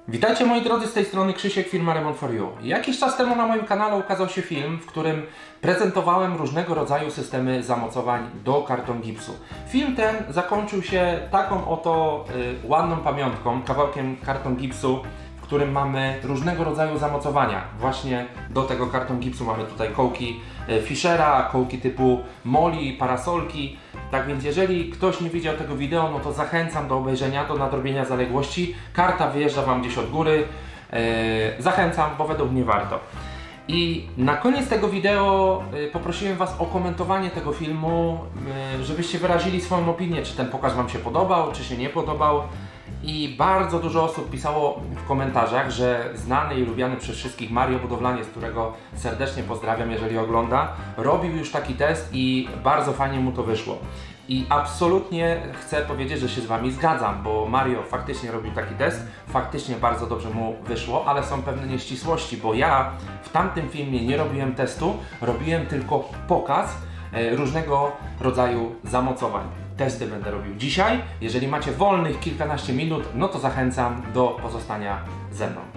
Witajcie moi drodzy, z tej strony Krzysiek, firma Remont4U. Jakiś czas temu na moim kanale ukazał się film, w którym prezentowałem różnego rodzaju systemy zamocowań do karton gipsu. Film ten zakończył się taką oto ładną pamiątką, kawałkiem karton gipsu, w którym mamy różnego rodzaju zamocowania. Właśnie do tego karton gipsu mamy tutaj kołki Fischera, kołki typu Moli, parasolki. Tak więc jeżeli ktoś nie widział tego wideo, no to zachęcam do obejrzenia, do nadrobienia zaległości. Karta wyjeżdża Wam gdzieś od góry. Zachęcam, bo według mnie warto. I na koniec tego wideo poprosiłem Was o komentowanie tego filmu, żebyście wyrazili swoją opinię, czy ten pokaz Wam się podobał, czy się nie podobał. I bardzo dużo osób pisało w komentarzach, że znany i lubiany przez wszystkich Mario Budowlaniec, którego serdecznie pozdrawiam, jeżeli ogląda, robił już taki test i bardzo fajnie mu to wyszło. I absolutnie chcę powiedzieć, że się z Wami zgadzam, bo Mario faktycznie robił taki test, faktycznie bardzo dobrze mu wyszło, ale są pewne nieścisłości, bo ja w tamtym filmie nie robiłem testu, robiłem tylko pokaz różnego rodzaju zamocowań. Testy będę robił dzisiaj. Jeżeli macie wolnych kilkanaście minut, no to zachęcam do pozostania ze mną.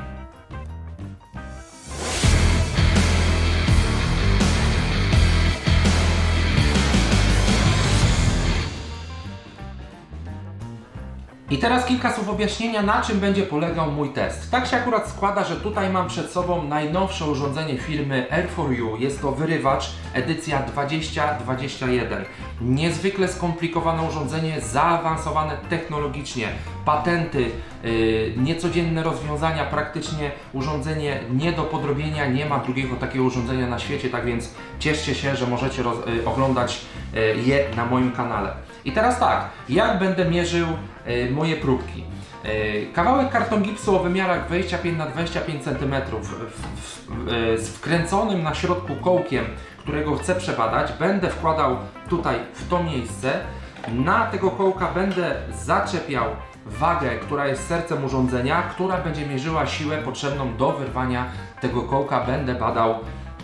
I teraz kilka słów objaśnienia, na czym będzie polegał mój test. Tak się akurat składa, że tutaj mam przed sobą najnowsze urządzenie firmy R4U. Jest to wyrywacz edycja 2021. Niezwykle skomplikowane urządzenie, zaawansowane technologicznie, patenty, niecodzienne rozwiązania, praktycznie urządzenie nie do podrobienia, nie ma drugiego takiego urządzenia na świecie, tak więc cieszcie się, że możecie oglądać je na moim kanale. I teraz tak, jak będę mierzył moje próbki? Kawałek karton gipsu o wymiarach 25 na 25 cm z wkręconym na środku kołkiem, którego chcę przebadać, będę wkładał tutaj w to miejsce. Na tego kołka będę zaczepiał wagę, która jest sercem urządzenia, która będzie mierzyła siłę potrzebną do wyrwania tego kołka. Będę badał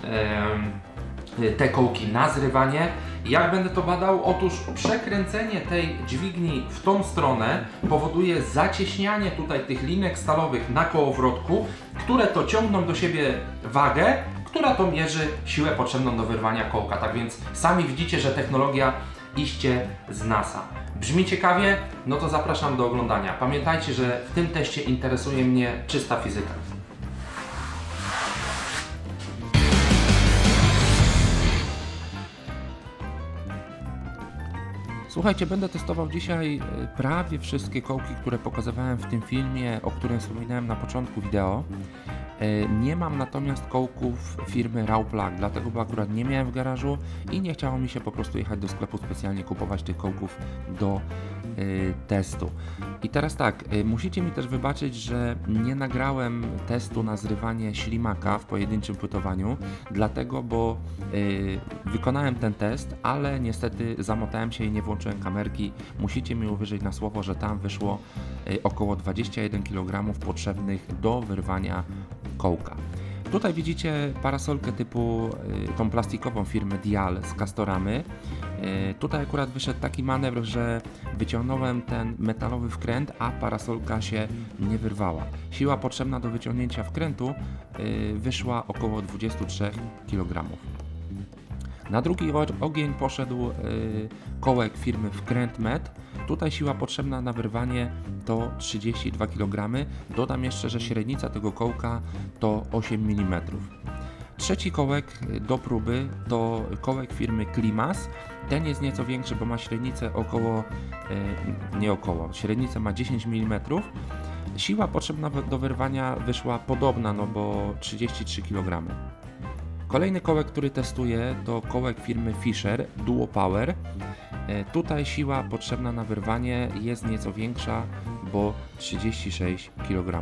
te kołki na zrywanie. Jak będę to badał? Otóż przekręcenie tej dźwigni w tą stronę powoduje zacieśnianie tutaj tych linek stalowych na kołowrotku, które to ciągną do siebie wagę, która to mierzy siłę potrzebną do wyrwania kołka. Tak więc sami widzicie, że technologia iście z NASA. Brzmi ciekawie? No to zapraszam do oglądania. Pamiętajcie, że w tym teście interesuje mnie czysta fizyka. Słuchajcie, będę testował dzisiaj prawie wszystkie kołki, które pokazywałem w tym filmie, o którym wspominałem na początku wideo. Nie mam natomiast kołków firmy Rauplug, dlatego bo akurat nie miałem w garażu i nie chciało mi się po prostu jechać do sklepu specjalnie kupować tych kołków do testu. I teraz tak, musicie mi też wybaczyć, że nie nagrałem testu na zrywanie ślimaka w pojedynczym płytowaniu, dlatego bo wykonałem ten test, ale niestety zamotałem się i nie włączyłem kamerki. Musicie mi uwierzyć na słowo, że tam wyszło około 21 kg potrzebnych do wyrwania kołka. Tutaj widzicie parasolkę typu tą plastikową firmy Dial z Castoramy. Tutaj akurat wyszedł taki manewr, że wyciągnąłem ten metalowy wkręt, a parasolka się nie wyrwała. Siła potrzebna do wyciągnięcia wkrętu wyszła około 23 kg. Na drugi ogień poszedł kołek firmy Wkręt-Met. Tutaj siła potrzebna na wyrwanie to 32 kg. Dodam jeszcze, że średnica tego kołka to 8 mm. Trzeci kołek do próby to kołek firmy Klimas. Ten jest nieco większy, bo ma średnicę średnicę ma 10 mm. Siła potrzebna do wyrwania wyszła podobna, no bo 33 kg. Kolejny kołek, który testuję, to kołek firmy Fischer Duo Power. Tutaj siła potrzebna na wyrwanie jest nieco większa, bo 36 kg.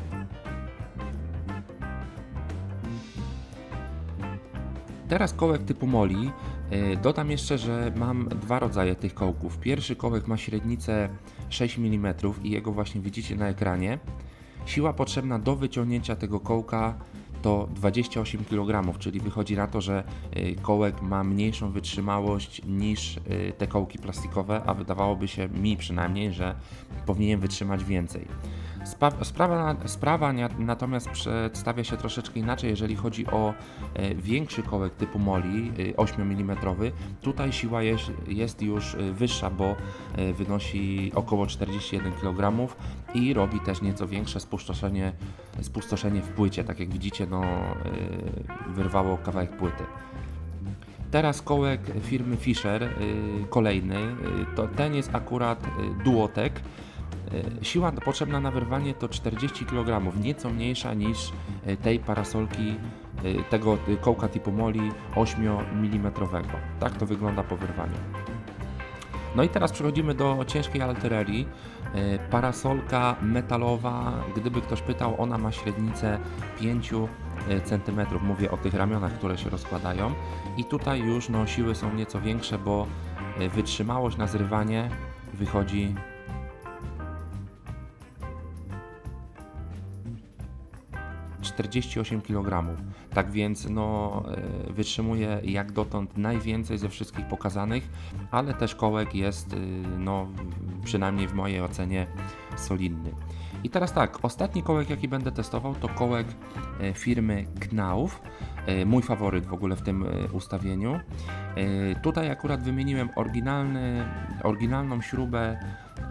Teraz kołek typu Moli. Dodam jeszcze, że mam dwa rodzaje tych kołków. Pierwszy kołek ma średnicę 6 mm i jego właśnie widzicie na ekranie. Siła potrzebna do wyciągnięcia tego kołka to 28 kg, czyli wychodzi na to, że kołek ma mniejszą wytrzymałość niż te kołki plastikowe, a wydawałoby się mi przynajmniej, że powinien wytrzymać więcej. Natomiast przedstawia się troszeczkę inaczej, jeżeli chodzi o większy kołek typu Moli 8 mm. Tutaj siła jest już wyższa, bo wynosi około 41 kg i robi też nieco większe spustoszenie w płycie. Tak jak widzicie, no, wyrwało kawałek płyty. Teraz kołek firmy Fisher, kolejny, ten jest akurat Duotec. Siła potrzebna na wyrwanie to 40 kg, nieco mniejsza niż tej parasolki, tego kołka typu Moli 8 mm. Tak to wygląda po wyrwaniu. No i teraz przechodzimy do ciężkiej artylerii. Parasolka metalowa, gdyby ktoś pytał, ona ma średnicę 5 cm. Mówię o tych ramionach, które się rozkładają. I tutaj już no, siły są nieco większe, bo wytrzymałość na zrywanie wychodzi 48 kg. Tak więc no, wytrzymuje jak dotąd najwięcej ze wszystkich pokazanych, ale też kołek jest no, przynajmniej w mojej ocenie solidny. I teraz tak, ostatni kołek jaki będę testował to kołek firmy Knauf. Mój faworyt w ogóle w tym ustawieniu. Tutaj akurat wymieniłem oryginalną śrubę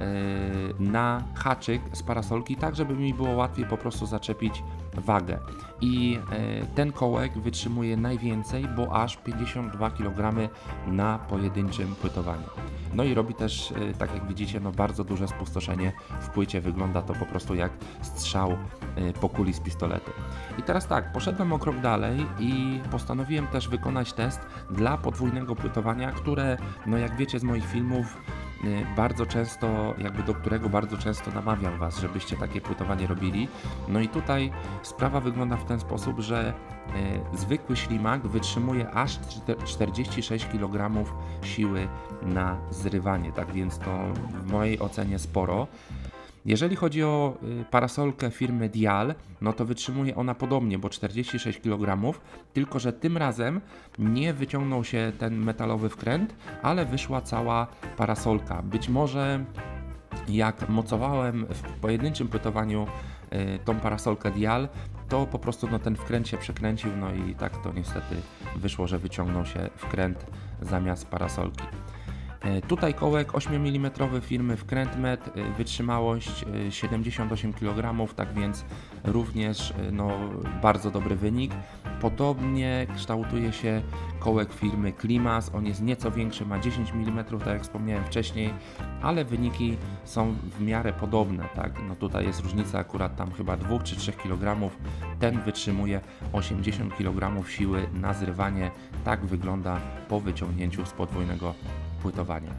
na haczyk z parasolki, tak żeby mi było łatwiej po prostu zaczepić wagę. I ten kołek wytrzymuje najwięcej, bo aż 52 kg na pojedynczym płytowaniu. No i robi też, tak jak widzicie, no bardzo duże spustoszenie w płycie. Wygląda to po prostu jak strzał po kuli z pistoletu. I teraz tak, poszedłem o krok dalej i postanowiłem też wykonać test dla podwójnego płytowania, które, no jak wiecie z moich filmów, bardzo często, do którego bardzo często namawiam Was, żebyście takie płytowanie robili. No i tutaj sprawa wygląda w ten sposób, że zwykły ślimak wytrzymuje aż 46 kg siły na zrywanie, tak więc to w mojej ocenie sporo. Jeżeli chodzi o parasolkę firmy Dial, no to wytrzymuje ona podobnie, bo 46 kg, tylko że tym razem nie wyciągnął się ten metalowy wkręt, ale wyszła cała parasolka. Być może jak mocowałem w pojedynczym płytowaniu tą parasolkę Dial, to po prostu no, ten wkręt się przekręcił, no i tak to niestety wyszło, że wyciągnął się wkręt zamiast parasolki. Tutaj kołek 8 mm firmy Wkrętmet, wytrzymałość 78 kg, tak więc również no, bardzo dobry wynik. Podobnie kształtuje się kołek firmy Klimas, on jest nieco większy, ma 10 mm, tak jak wspomniałem wcześniej, ale wyniki są w miarę podobne. Tak? No, tutaj jest różnica akurat tam chyba 2 czy 3 kg, ten wytrzymuje 80 kg siły na zrywanie, tak wygląda po wyciągnięciu z podwójnego płytowania.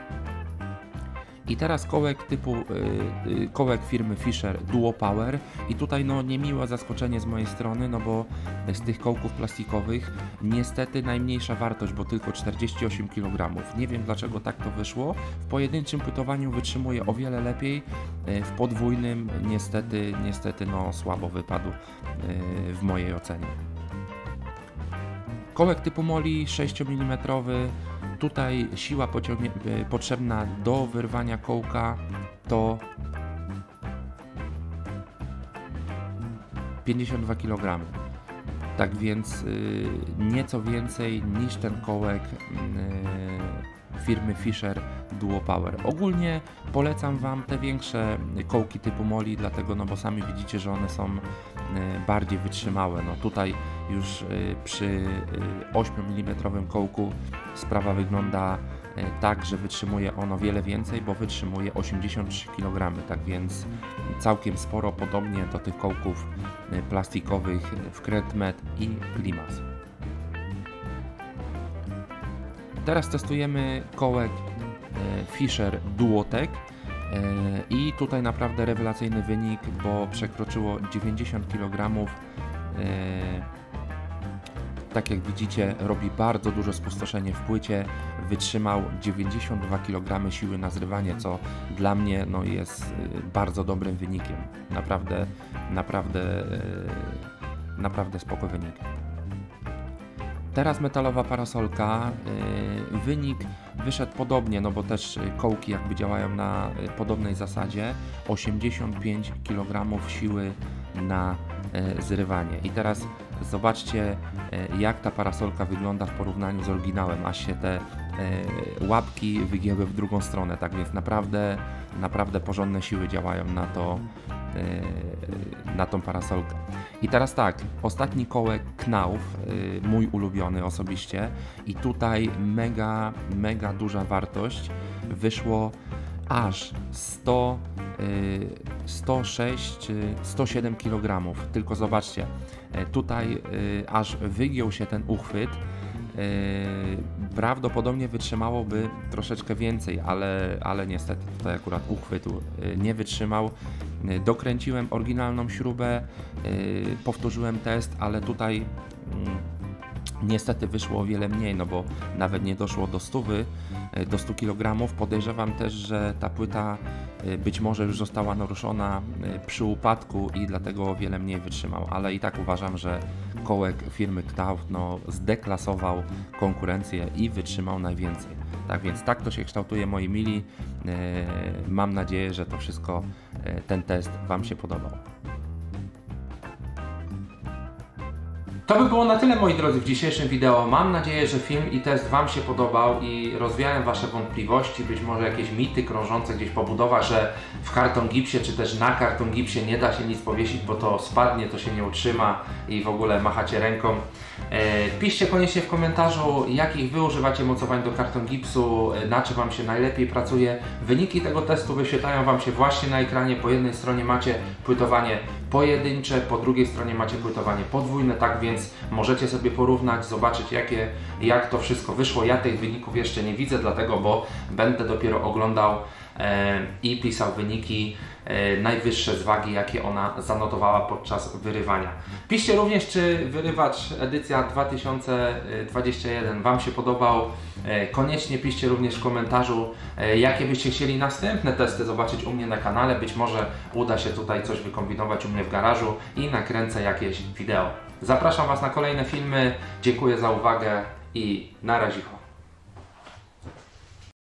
I teraz kołek firmy Fisher Duo Power i tutaj no niemiłe zaskoczenie z mojej strony, no bo z tych kołków plastikowych niestety najmniejsza wartość, bo tylko 48 kg. Nie wiem dlaczego tak to wyszło. W pojedynczym płytowaniu wytrzymuje o wiele lepiej, w podwójnym niestety no słabo wypadł w mojej ocenie. Kołek typu Moli 6 mm. Tutaj siła potrzebna do wyrwania kołka to 52 kg. Tak więc nieco więcej niż ten kołek firmy Fisher Duo Power. Ogólnie polecam Wam te większe kołki typu Moli, dlatego no bo sami widzicie, że one są bardziej wytrzymałe. No tutaj już przy 8 mm kołku sprawa wygląda tak, że wytrzymuje ono wiele więcej, bo wytrzymuje 83 kg, tak więc całkiem sporo, podobnie do tych kołków plastikowych Wkrętmet i Klimas. Teraz testujemy kołek Fisher Duotec i tutaj naprawdę rewelacyjny wynik, bo przekroczyło 90 kg. Tak jak widzicie, robi bardzo duże spustoszenie w płycie, wytrzymał 92 kg siły na zrywanie, co dla mnie no, jest bardzo dobrym wynikiem. Naprawdę spoko wynik. Teraz metalowa parasolka, wynik wyszedł podobnie, no bo też kołki jakby działają na podobnej zasadzie, 85 kg siły na zrywanie. I teraz zobaczcie, jak ta parasolka wygląda w porównaniu z oryginałem, aż się te łapki wygięły w drugą stronę, tak więc naprawdę porządne siły działają na tą parasolkę. I teraz tak, ostatni kołek Knauf, mój ulubiony osobiście, i tutaj mega duża wartość, wyszło aż 107 kg, tylko zobaczcie, tutaj aż wygiął się ten uchwyt. Prawdopodobnie wytrzymałoby troszeczkę więcej, ale niestety tutaj akurat uchwytu nie wytrzymał. Dokręciłem oryginalną śrubę, powtórzyłem test, ale tutaj niestety wyszło o wiele mniej, no bo nawet nie doszło do 100 kg. Podejrzewam też, że ta płyta być może już została naruszona przy upadku i dlatego o wiele mniej wytrzymał, ale i tak uważam, że kołek firmy Knauf zdeklasował konkurencję i wytrzymał najwięcej. Tak więc tak to się kształtuje, moi mili. Mam nadzieję, że to wszystko, ten test Wam się podobał. To by było na tyle, moi drodzy, w dzisiejszym wideo. Mam nadzieję, że film i test Wam się podobał i rozwiałem Wasze wątpliwości, być może jakieś mity krążące gdzieś po budowach, że w karton gipsie czy też na karton gipsie nie da się nic powiesić, bo to spadnie, to się nie utrzyma i w ogóle machacie ręką. Piszcie koniecznie w komentarzu, jakich Wy używacie mocowań do karton gipsu, na czym Wam się najlepiej pracuje. Wyniki tego testu wyświetlają Wam się właśnie na ekranie. Po jednej stronie macie płytowanie pojedyncze, po drugiej stronie macie płytowanie podwójne, tak więc możecie sobie porównać, zobaczyć jak to wszystko wyszło. Ja tych wyników jeszcze nie widzę, dlatego, bo będę dopiero oglądał i pisał wyniki najwyższe z wagi, jakie ona zanotowała podczas wyrywania. Piszcie również, czy wyrywacz edycja 2021 Wam się podobał. Koniecznie piszcie również w komentarzu, jakie byście chcieli następne testy zobaczyć u mnie na kanale. Być może uda się tutaj coś wykombinować u mnie w garażu i nakręcę jakieś wideo. Zapraszam Was na kolejne filmy. Dziękuję za uwagę i na razie.